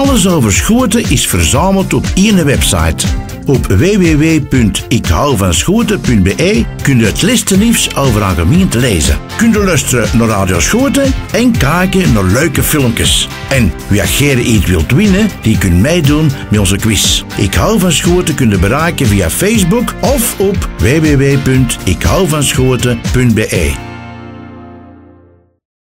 Alles over Schoten is verzameld op één website. Op www.ikhouvanschoten.be kun je het laatste nieuws over een gemeente lezen. Kun je luisteren naar Radio Schoten en kijken naar leuke filmpjes. En wie jij iets wilt winnen, die kunt meedoen met onze quiz. Ik hou van Schoten kun je bereiken via Facebook of op www.ikhouvanschoten.be.